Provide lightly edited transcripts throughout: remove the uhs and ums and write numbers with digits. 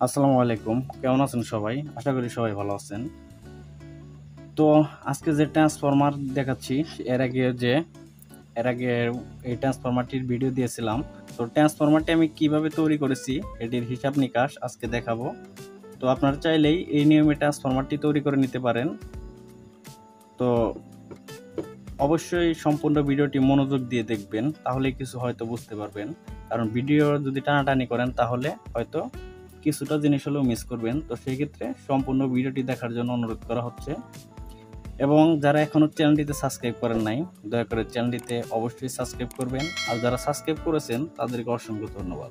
আসসালামু আলাইকুম, কেমন আছেন সবাই? আশা করি সবাই ভালো আছেন। তো আজকে যে ট্রান্সফরমার দেখাচ্ছি, এর আগে এই ট্রান্সফরমারটির ভিডিও দিয়েছিলাম। তো ট্রান্সফরমারটি আমি কিভাবে তৈরি করেছি এটির হিসাব নিকাশ আজকে দেখাবো। তো আপনারা চাইলেই এই নিয়মে ট্রান্সফরমারটি তৈরি করে নিতে পারেন। তো অবশ্যই সম্পূর্ণ ভিডিওটি মনোযোগ দিয়ে দেখবেন, তাহলে কিছু হয়তো বুঝতে পারবেন। কারণ ভিডিও যদি টানাটানি করেন তাহলে হয়তো কিছুটা জিনিস হলেও মিস করবেন। তো সেই ক্ষেত্রে সম্পূর্ণ ভিডিওটি দেখার জন্য অনুরোধ করা হচ্ছে। এবং যারা এখনো চ্যানেলটিতে সাবস্ক্রাইব করেন নাই, দয়া করে চ্যানেলটিতে অবশ্যই সাবস্ক্রাইব করবেন। আর যারা সাবস্ক্রাইব করেছেন তাদেরকে অসংখ্য ধন্যবাদ।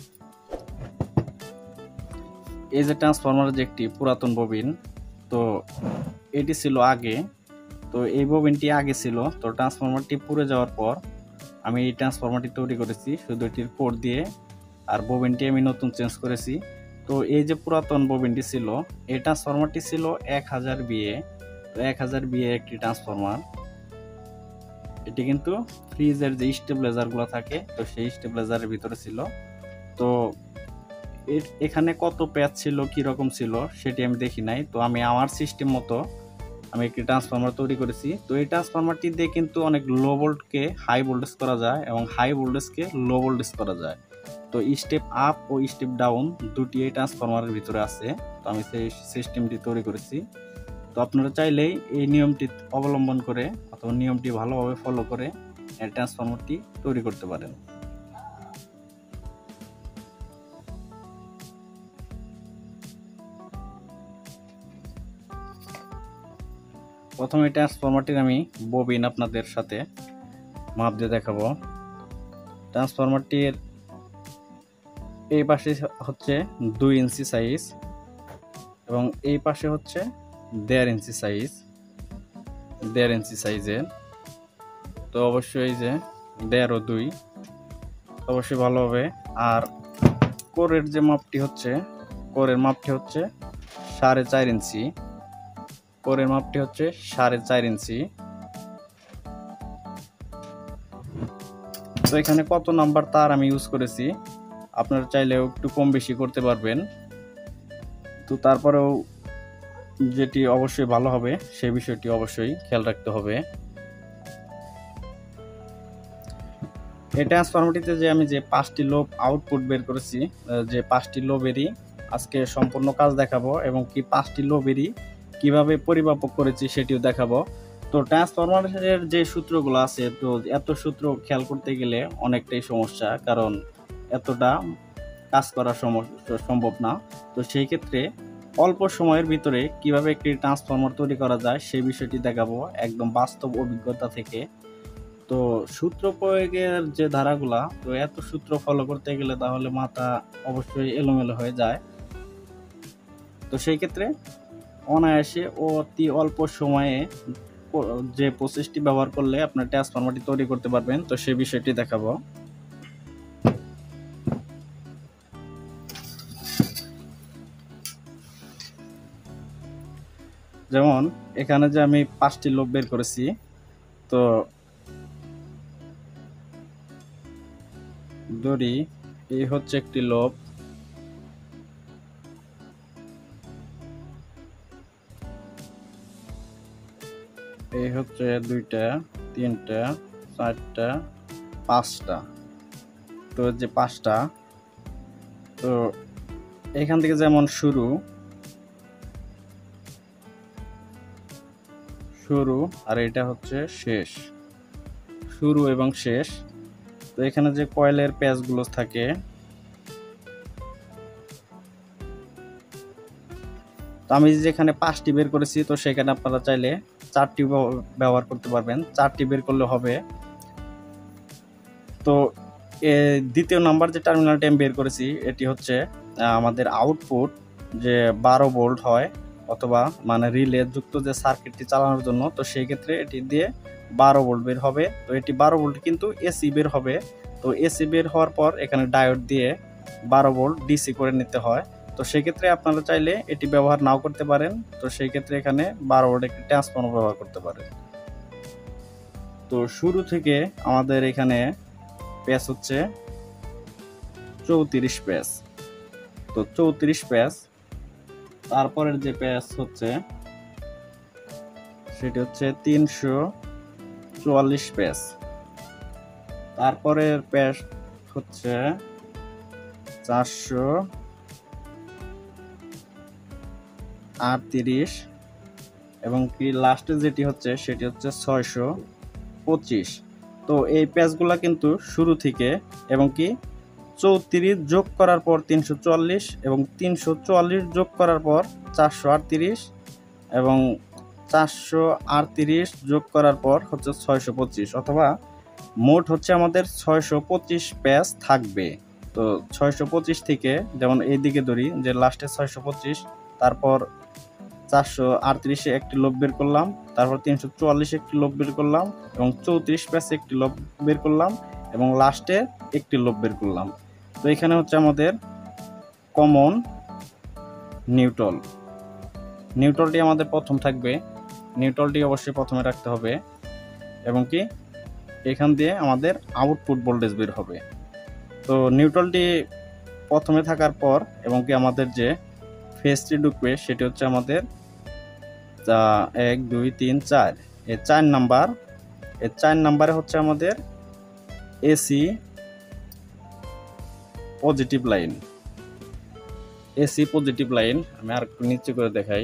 এই যে ট্রান্সফরমারের যে একটি পুরাতন ববিন, তো এটি ছিল আগে। তো এই ববিনটি আগে ছিল। তো ট্রান্সফরমারটি পুড়ে যাওয়ার পর আমি এই ট্রান্সফরমারটি তৈরি করেছি শুধু এটির কোড দিয়ে, আর ববিনটি আমি নতুন চেঞ্জ করেছি। তো এই যে পুরাতন ববিনটি ছিল, এই ট্রান্সফরমারটি ছিল 1000 বিএ। তো 1000 বিএ একটি ট্রান্সফরমার। এটি কিন্তু ফ্রিজের যে স্টেবিলাইজারগুলো থাকে, তো সেই স্টেবিলাইজারের ভিতরে ছিল। তো এখানে কত প্যাচ ছিল, কি রকম ছিল সেটি আমি দেখি নাই। তো আমি আমার সিস্টেম মতো আমি একটি ট্রান্সফরমার তৈরি করেছি। তো এই ট্রান্সফরমারটি দিয়ে কিন্তু অনেক লো ভোল্টকে হাই ভোল্টেজ করা যায় এবং হাই ভোল্টেজকে লো ভোল্টেজ করা যায়। তো স্টেপ আপ ও স্টেপ ডাউন দুটি এই ট্রান্সফরমারের ভিতরে আছে। তো আমি সেই সিস্টেমটি তৈরি করেছি। তো আপনারা চাইলেই এই নিয়মটি অবলম্বন করে অথবা নিয়মটি ভালোভাবে ফলো করে এই ট্রান্সফরমারটি তৈরি করতে পারেন। প্রথমে ট্রান্সফরমারটির আমি ববিন আপনাদের সাথে মাপ দিয়ে দেখাবো। ট্রান্সফরমারটির এই পাশে হচ্ছে 2 ইঞ্চি সাইজ এবং এই পাশে হচ্ছে 1.5 ইঞ্চি সাইজ, 1.5 ইঞ্চি সাইজের। তো অবশ্যই যে 1.5 ও 2 অবশ্যই ভালো হবে। আর কোরের যে মাপটি হচ্ছে, কোরের মাপটি হচ্ছে 4.5 ইঞ্চি। কোরের মাপটি হচ্ছে 4.5 ইঞ্চি। তো এখানে কত নাম্বার তার আমি ইউজ করেছি, আপনারা চাইলেও একটু কম বেশি করতে পারবেন। তো তারপরেও যেটি অবশ্যই ভালো হবে সেই বিষয়টি অবশ্যই খেয়াল রাখতে হবে। এই ট্রান্সফরমারটিতে যে আমি যে 5টি লোব আউটপুট বের করেছি, যে 5টি লোবেরই আজকে সম্পূর্ণ কাজ দেখাবো এবং কি 5টি লোবেরই কিভাবে পরিমাপক করেছি সেটিও দেখাবো। তো ট্রান্সফরমারের যে সূত্রগুলো আছে, তো এত সূত্র খেয়াল করতে গেলে অনেকটাই সমস্যা, কারণ এতটা কাজ করা সম্ভব না। তো সেই ক্ষেত্রে অল্প সময়ের ভিতরে কিভাবে একটি ট্রান্সফরমার তৈরি করা যায় সেই বিষয়টি দেখাবো একদম বাস্তব অভিজ্ঞতা থেকে। তো সূত্র প্রয়োগের যে ধারাগুলা, তো এত সূত্র ফলো করতে গেলে তাহলে মাথা অবশ্যই এলোমেলো হয়ে যায়। তো সেই ক্ষেত্রে অনায়াসে ও অতি অল্প সময়ে যে প্রসেসটি ব্যবহার করলে আপনার ট্রান্সফরমারটি তৈরি করতে পারবেন, তো সেই বিষয়টি দেখাবো। যেমন এখানে যে আমি 5টি লোব বের করেছি, তো ধরি এই হচ্ছে একটি লোব, এই হচ্ছে 2টা, 3টা, 4টা, 5টা। তো যে 5টা, তো এখান থেকে যেমন শুরু আর এটা হচ্ছে শেষ, শুরু এবং শেষ। তো এখানে যে কয়েলের প্যাচগুলো থাকে, তো আমি যেখানে 5টি বের করেছি, তো সেখানে আপনারা চাইলে 4টি ব্যবহার করতে পারবেন, 4টি বের করলে হবে। তো দ্বিতীয় নাম্বার যে টার্মিনালটি আমি বের করেছি, এটি হচ্ছে আমাদের আউটপুট যে 12 ভোল্ট হয় অথবা মানে রিলে যুক্ত যে সার্কিটটি চালানোর জন্য, তো সেই ক্ষেত্রে এটি দিয়ে 12 ভোল্ট বের হবে। তো এটি 12 ভোল্ট কিন্তু এসি বের হবে। তো এসি বের হওয়ার পর এখানে ডায়োড দিয়ে 12 ভোল্ট ডিসি করে নিতে হয়। তো সেই ক্ষেত্রে আপনারা চাইলে এটি ব্যবহার নাও করতে পারেন। তো সেই ক্ষেত্রে এখানে 12 ভোল্ট একটি ট্রান্সফর্মার ব্যবহার করতে পারেন। তো শুরু থেকে আমাদের এখানে প্যাচ হচ্ছে 34 প্যাচ। তো 34 পেজ। তারপরের যে পেজ হচ্ছে সেটি হচ্ছে 344 পেজ। তারপরের পেজ হচ্ছে 438 এবং কি লাস্টে যেটি হচ্ছে সেটি হচ্ছে 625। তো এই পেজগুলা কিন্তু শুরু থেকে এবং কি 34 যোগ করার পর 344 এবং 344 যোগ করার পর 438 এবং 438 যোগ করার পর হচ্ছে 625, অথবা মোট হচ্ছে আমাদের 625 পেজ থাকবে। তো 625 থেকে যেমন এইদিকে ধরি যে লাস্টে 625, তারপর 438-এ একটি লব বের করলাম, তারপর 344 একটি লব বের করলাম এবং 34 পেজে একটি লব বের করলাম এবং লাস্টে একটি লব বের করলাম। তো এখানে হচ্ছে আমাদের কমন নিউট্রালটি আমাদের প্রথম থাকবে। নিউট্রালটি অবশ্যই প্রথমে রাখতে হবে এবং কি এখান দিয়ে আমাদের আউটপুট ভোল্টেজ বের হবে। তো নিউট্রালটি প্রথমে থাকার পর এবং কি আমাদের যে ফেজটি ঢুকবে সেটি হচ্ছে আমাদের 1 2 3 4, এই 4 নাম্বার। এই 4 নাম্বারে হচ্ছে আমাদের এসি পজিটিভ লাইন। আমি আর একটু নিচে করে দেখাই।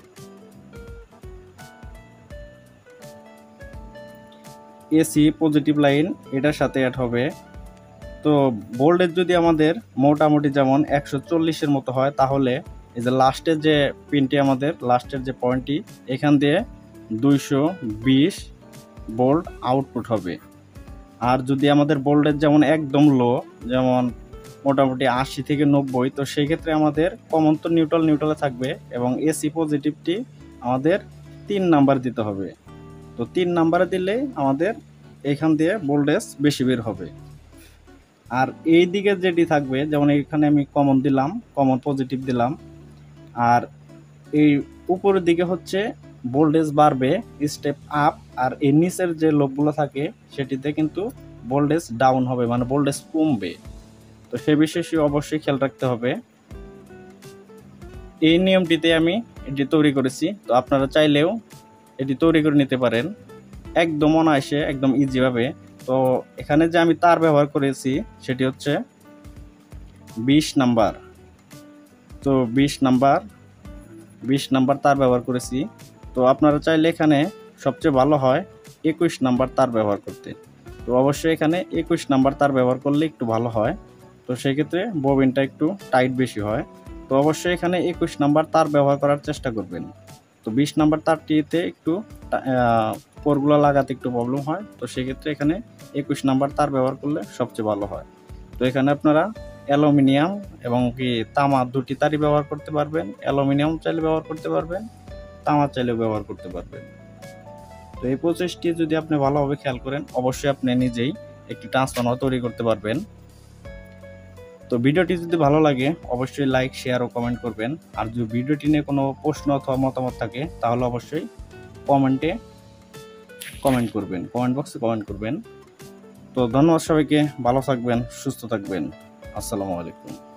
এসি পজিটিভ লাইন এটার সাথে অ্যাড হবে। তো ভোল্টেজ যদি আমাদের মোটামুটি যেমন 140-এর মতো হয়, তাহলে এই যে লাস্টের যে পিনটি, আমাদের লাস্টের যে পয়েন্টটি, এখান দিয়ে 220 ভোল্ট আউটপুট হবে। আর যদি আমাদের ভোল্টেজ যেমন একদম লো, যেমন মোটামুটি 80 থেকে 90, তো সেই ক্ষেত্রে আমাদের কমন তো নিউট্রালে থাকবে এবং এসি পজিটিভটি আমাদের 3 নাম্বার দিতে হবে। তো 3 নাম্বারে দিলে আমাদের এখান দিয়ে ভোল্টেজ বেশি বের হবে। আর এই দিকে যেটি থাকবে, যেমন এখানে আমি কমন দিলাম, কমন পজিটিভ দিলাম, আর এই উপরের দিকে হচ্ছে ভোল্টেজ বাড়বে স্টেপ আপ, আর এর নিচের যে লোকগুলো থাকে সেটিতে কিন্তু ভোল্টেজ ডাউন হবে, মানে ভোল্টেজ কমবে। তো সে বিষয়ে অবশ্যই খেয়াল রাখতে হবে। এই নিয়মটিতে আমি এটি তৈরি করেছি, তো আপনারা চাইলেও এটি তৈরি করে নিতে পারেন একদম অনায়াসে, একদম ইজিভাবে। তো এখানে যে আমি তার ব্যবহার করেছি সেটি হচ্ছে 20 নাম্বার। তো 20 নাম্বার তার ব্যবহার করেছি। তো আপনারা চাইলে এখানে সবচেয়ে ভালো হয় 21 নাম্বার তার ব্যবহার করতে। তো অবশ্যই এখানে 21 নাম্বার তার ব্যবহার করলে একটু ভালো হয়। তো সেক্ষেত্রে ববিনটা একটু টাইট বেশি হয়। তো অবশ্যই এখানে 21 নাম্বার তার ব্যবহার করার চেষ্টা করবেন। তো 20 নাম্বার তারটিতে একটু কোরগুলো লাগাতে একটু প্রবলেম হয়। তো সেক্ষেত্রে এখানে 21 নাম্বার তার ব্যবহার করলে সবচেয়ে ভালো হয়। তো এখানে আপনারা অ্যালুমিনিয়াম এবং কি তামা দুটি তারই ব্যবহার করতে পারবেন। অ্যালুমিনিয়াম চাইলে ব্যবহার করতে পারবেন, তামা চাইলে ব্যবহার করতে পারবেন। তো এই প্রসেসটি যদি আপনি ভালোভাবে খেয়াল করেন, অবশ্যই আপনি নিজেই একটি ট্রান্সফর্মার তৈরি করতে পারবেন। তো ভিডিওটি যদি ভালো লাগে অবশ্যই লাইক, শেয়ার ও কমেন্ট করবেন। আর যদি ভিডিওটি নিয়ে কোনো প্রশ্ন অথবা মতামত থাকে তাহলে অবশ্যই কমেন্ট বক্সে কমেন্ট করবেন। তো ধন্যবাদ সবাইকে, ভালো থাকবেন, সুস্থ থাকবেন। আসসালামু আলাইকুম।